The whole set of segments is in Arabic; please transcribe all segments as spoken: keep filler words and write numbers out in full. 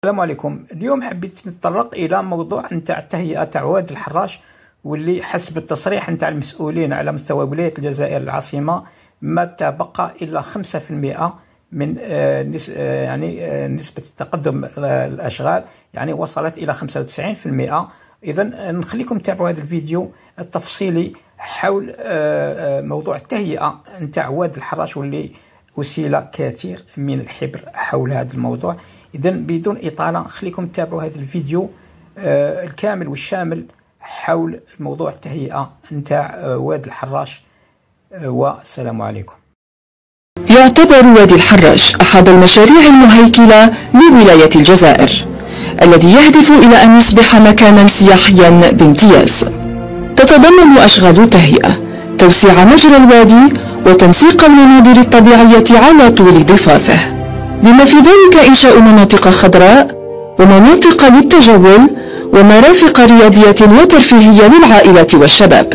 السلام عليكم. اليوم حبيت نتطرق الى موضوع نتاع التهيئه تاع واد الحراش، واللي حسب التصريح نتاع المسؤولين على مستوى ولايه الجزائر العاصمه ما تبقى الا خمسة بالمئة من آه نس آه يعني آه نسبه التقدم آه الاشغال، يعني وصلت الى خمسة وتسعين بالمئة. اذا نخليكم تتابعوا هذا الفيديو التفصيلي حول آه موضوع التهيئه نتاع واد الحراش، واللي أسيل كثير من الحبر حول هذا الموضوع. إذن بدون إطالة خليكم تتابعوا هذا الفيديو آه الكامل والشامل حول موضوع التهيئة نتاع آه واد الحراش، آه والسلام عليكم. يعتبر وادي الحراش أحد المشاريع المهيكلة لولاية الجزائر، الذي يهدف إلى أن يصبح مكانا سياحيا بامتياز. تتضمن أشغال تهيئة توسيع مجرى الوادي وتنسيق المناظر الطبيعية على طول ضفافه، بما في ذلك إنشاء مناطق خضراء ومناطق للتجول ومرافق رياضية وترفيهية للعائلات والشباب،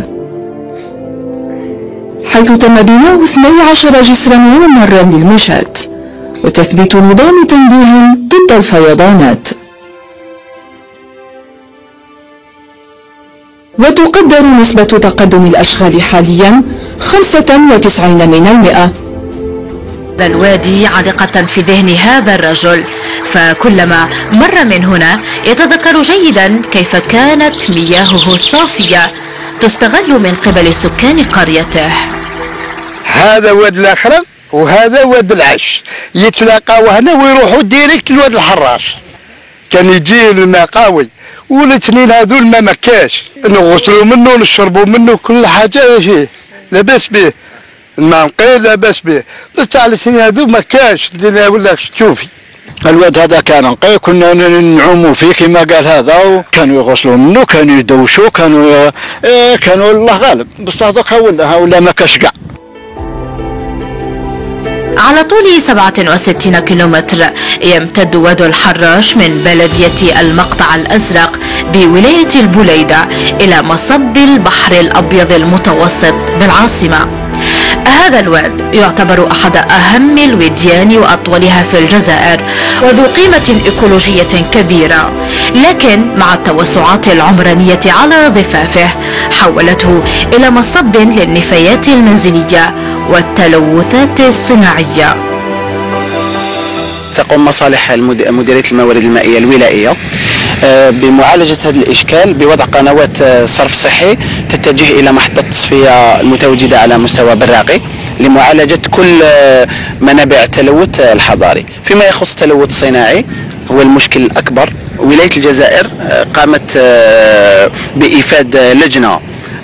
حيث تم بناء اثني عشر جسرا وممرا للمشاة وتثبيت نظام تنبيه ضد الفيضانات. وتقدر نسبة تقدم الأشغال حاليا خمسة وتسعين من المئة. الوادي عالقة في ذهن هذا الرجل، فكلما مر من هنا يتذكر جيدا كيف كانت مياهه الصافية تستغل من قبل سكان قريته. هذا واد الأخرى وهذا واد العش، يتلاقاو هنا ويروحوا ديريكت لواد الحراش. كان يجي المقاوي والاثنين هذول ما مكاش، نغسلوا منه نشربوا منه كل حاجة فيه لاباس به، الماء نقي لاباس به، بس تاع الاثنين هذو ما كاش. اللي ولا تشوفي الواد هذا كان نقي، كنا نعوموا فيه كما قال هذا، وكانوا يغسلوا منه، كانوا يدوشوا، كانوا إيه كانوا الله غالب، بس هذاك ولا ولا ما كاش كاع. على طول سبعة وستين كيلومتر يمتد واد الحراش من بلدية المقطع الأزرق بولاية البليدة إلى مصب البحر الأبيض المتوسط بالعاصمة. هذا الواد يعتبر أحد أهم الوديان وأطولها في الجزائر، وذو قيمة إيكولوجية كبيرة، لكن مع التوسعات العمرانية على ضفافه حولته إلى مصب للنفايات المنزلية والتلوثات الصناعية. تقوم مصالح مديرية الموارد المائية الولائية بمعالجة هذا الإشكال بوضع قنوات صرف صحي تتجه إلى محطة التصفية المتواجدة على مستوى براقي لمعالجة كل منابع التلوث الحضاري. فيما يخص التلوث الصناعي هو المشكل الأكبر. ولاية الجزائر قامت بإيفاد لجنة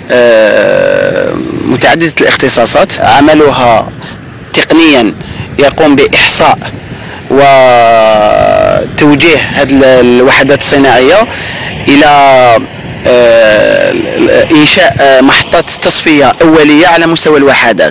متعددة الاختصاصات، عملها تقنيا يقوم بإحصاء وتوجيه هذه الوحدات الصناعية إلى إنشاء محطات تصفية أولية على مستوى الوحدات.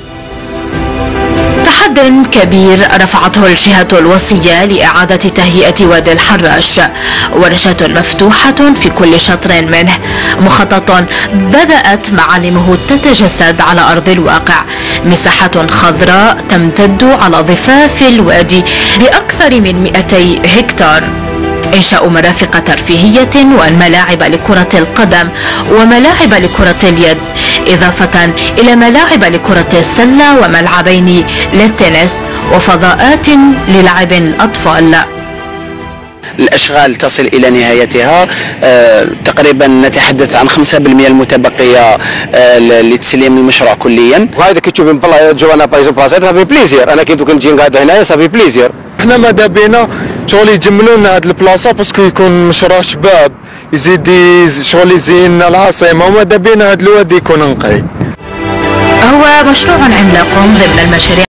تحد كبير رفعته الجهة الوصية لإعادة تهيئة وادي الحراش، ورشة مفتوحة في كل شطر منه، مخطط بدأت معالمه تتجسد على أرض الواقع، مساحة خضراء تمتد على ضفاف الوادي بأكثر من مئتي هكتار، إنشاء مرافق ترفيهية وملاعب لكرة القدم وملاعب لكرة اليد، إضافة إلى ملاعب لكرة السلة وملعبين للتنس وفضاءات للعب الأطفال. الأشغال تصل إلى نهايتها، أه تقريبا نتحدث عن خمسة بالمئة المتبقية أه لتسليم المشروع كليا. وهذا كي تشوف من جوانا بايز بلاصات صافي بليزير، أنا كي دوك نجي نقعد هنايا صافي بليزير. احنا ماذا بينا شغل يجملوا لنا هذه البلاصه باسكو يكون مشروع شباب يزيد شغل يزين العاصمه، وماذا بينا هذا الوادي يكون نقي. هو مشروع عملاق ضمن المشاريع